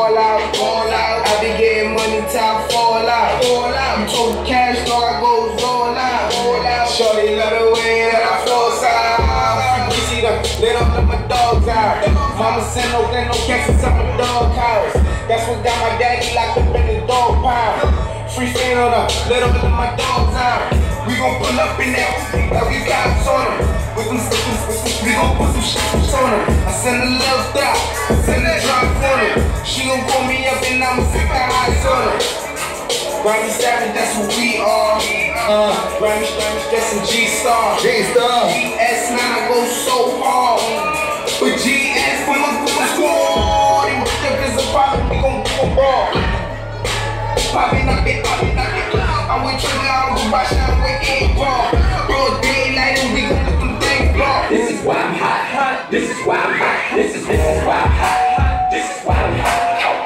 ball out, ball out. I be getting money till I fall out, fall out. You talk cash, so I go roll out, roll out. Shorty love the way that I flow out. You see the lit up, let my dogs out. Mama sent no cats inside my dog house. That's what got my daddy locked up in the dog pound. Free fan on her, let up, let my dogs out. We gon' pull up in that like we got on them. We gon' put some shit on them. I send a love out, send a drop on her. She gon' call me up and I'ma stick the eyes on her. Grammy Savage, that's who we are. Grammy that's some G-Star. GS9, I go so hard. But GS for my squad. If there's a problem, we gon' go ball. Poppin' up it. I'm with you now, I'm rush out with it ball. Broad daylight and we gon' let them things blow. This is why I'm hot. This is why I'm hot. This is why I'm hot. This is why I'm hot.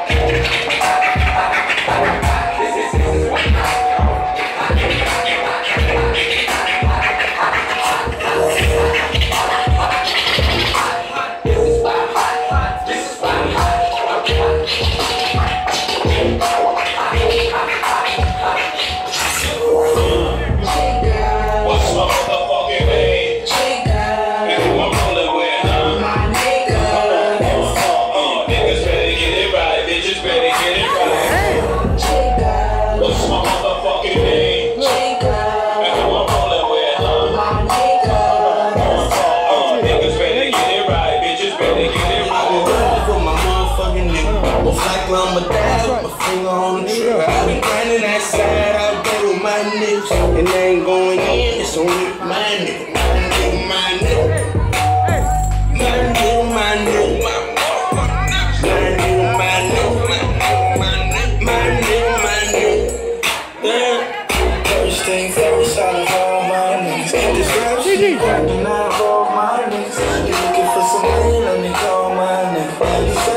I'm a dad, my finger on the trigger. I be grinding that side out there with my niggas. And they ain't going in, it's only my nigga. My nigga. First thing first, out of all my niggas. This rap shit cracking out of all my niggas. You looking for some money, let me call my nigga.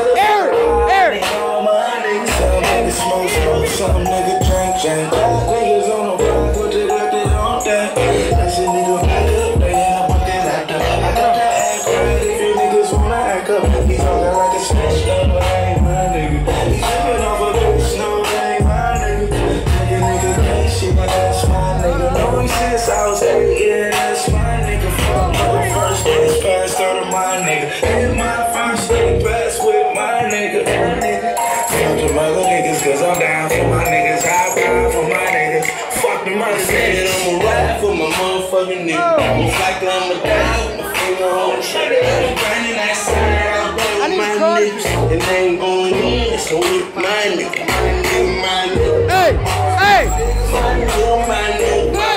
Some nigga drink. Niggas on the block, put it like they on that. I said nigga back up, they end up with that actor. I got that act right if you niggas wanna act up. He's talking like a snitch, but I ain't my nigga. He's tripping off a bitch, no, that ain't my nigga. Nigga can't shit, but that's my nigga. No, he since I was 8, yeah, that's my nigga. Fuck my first day's passed out of my nigga. Hit my first day pass with my nigga. Fuck them other niggas, cause I'm down for my niggas. I ride for my niggas. Fuck them other niggas, I'ma ride for my motherfucking niggas. It's like I'm a dog, my finger on the trigger. I'm grinding that side out there with my niggas. And they ain't going in, so with my nigga. My nigga, my nigga. Hey! My nigga, my nigga.